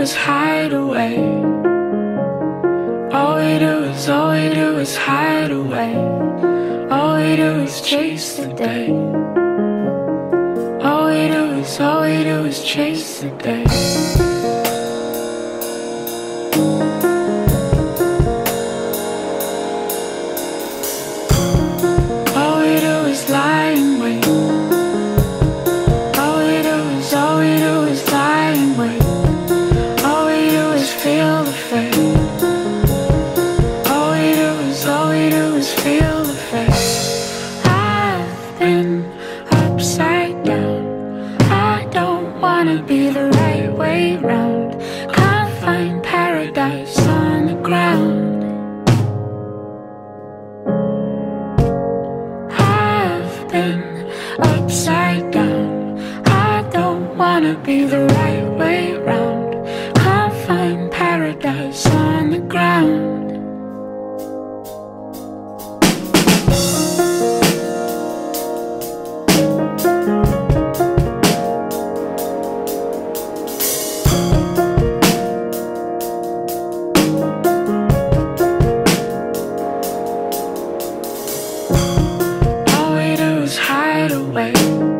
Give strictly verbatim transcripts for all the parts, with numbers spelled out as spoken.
is hide away. All we do is, all we do is hide away. All we do is chase the day. All we do is, all we do is chase the day. All we do is lie in wait. All we do is, all we do is lie in wait. All we do is feel the fate. All we do is, all we do is feel the fate. I've been upside down. I don't wanna be the right way round. Can't find paradise on the ground. I've been upside down. I don't wanna be the right way round. Can't find paradise on the ground. All we do is hide away.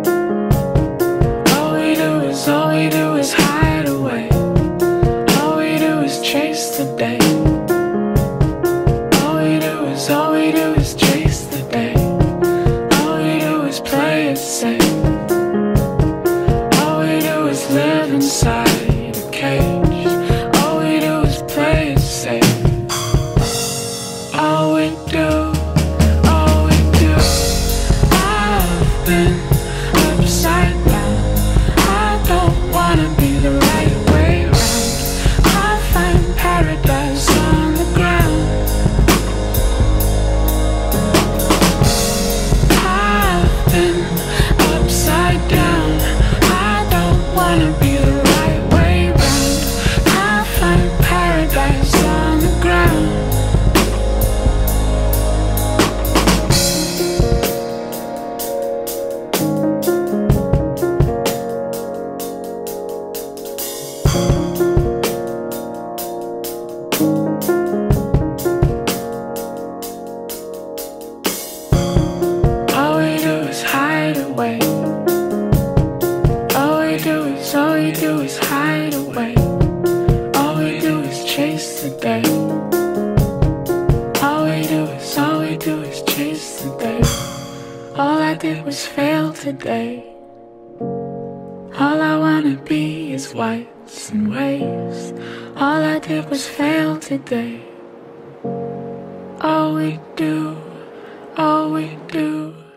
All we do is, all we do is hide away. All we do is chase the day. All we do is, all we do is chase the day. All we do is play it safe. All we do is live inside a cage. All we do is play it safe. All we do, all we do. I've been upside down. I don't wanna be the right way round. Can't find paradise on the ground. I've been upside down. I don't wanna be the right way round. Can't find paradise on the ground. All we do is hide away. All we do is, all we do is hide away. All we do is chase the day. All we do is, all we do is chase the day. All I did was fail today. All I wanna be is whites and waves. All I did was fail today. All we do, all we do